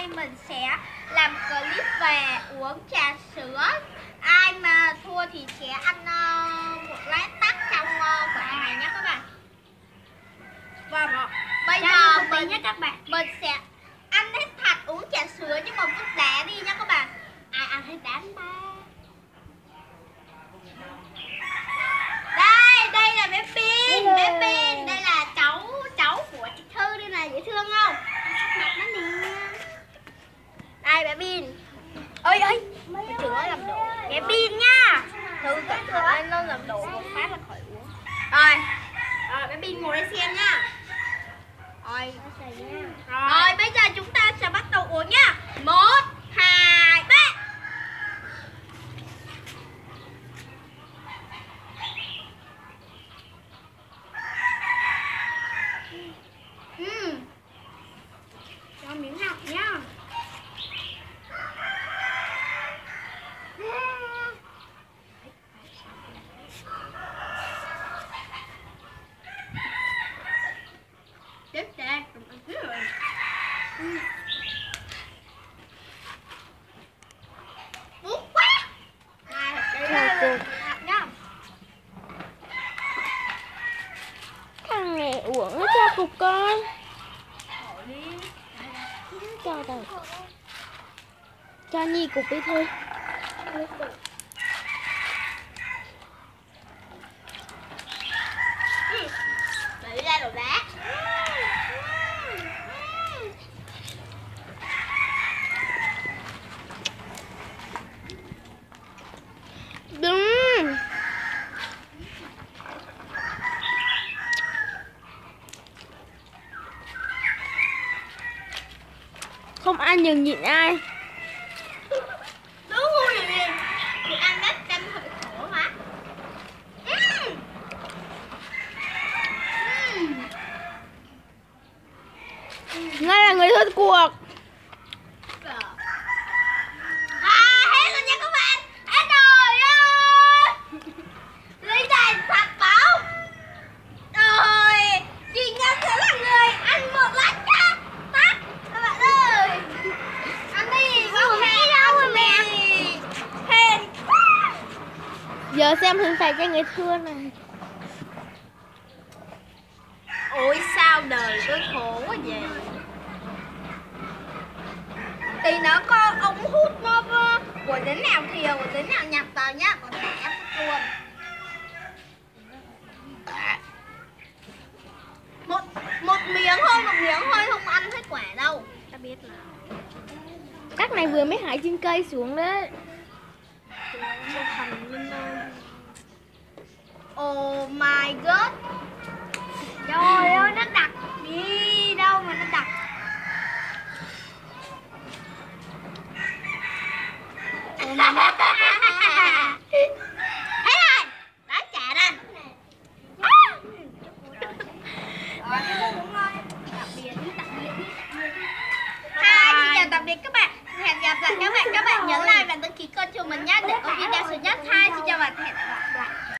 nay mình sẽ làm clip về uống trà sữa. Ai mà thua thì sẽ ăn một lát tắc trong quả này nhé các bạn. Và bây giờ mình sẽ ăn hết thạch uống trà sữa nhưng mà vứt đá đi nha các bạn. Ai ăn hết đá ba. Đây là bé Pin, đây là cháu của chị Thư, đây là dễ thương không? Mặt nó nè. Đây bé Pin. Ơi trưởng ơi làm đổ. Bé Pin nha. Thư cẩn thận lên nó làm đổ một phát là khỏi uống. Rồi bé Pin ngồi đây xem nha. Rồi bây giờ chúng ta sẽ bắt đầu uống nha. 1, 2, 3. Cho miếng ngọc nhá. Tiếp đây, cầm ăn tiếp rồi. Bút quá. Đây nhá. Thằng này uổng nó cho cục con. Cho đâu. Cho Nhi cục đi thôi. Để ra đồ đá. Đúng. Không ai nhường nhịn ai. Đúng ngu gì đi. Thì ăn đất canh hơi khổ mà. Ngay là người thua cuộc. Hết rồi nha các bạn. Hết rồi ơi. Lý này thật bảo. Rồi chị Ngân sẽ là người ăn một lát nha. Tắt các bạn ơi. Ăn đi. Không đi đâu rồi mẹ. Hèn quá. Giờ xem hình phạt cho người thua này. Ôi sao đời tôi khổ quá vậy. Thì nó có ống hút nó của đến nào thìa của đến nào nhập vào nhá. Còn mẹ luôn. Một miếng thôi không ăn hết quả đâu. Ta biết là Các này vừa mới hái trên cây xuống đấy. Oh my god. Trời ơi nó đặc đi đâu mà nó đặc. Oh my god.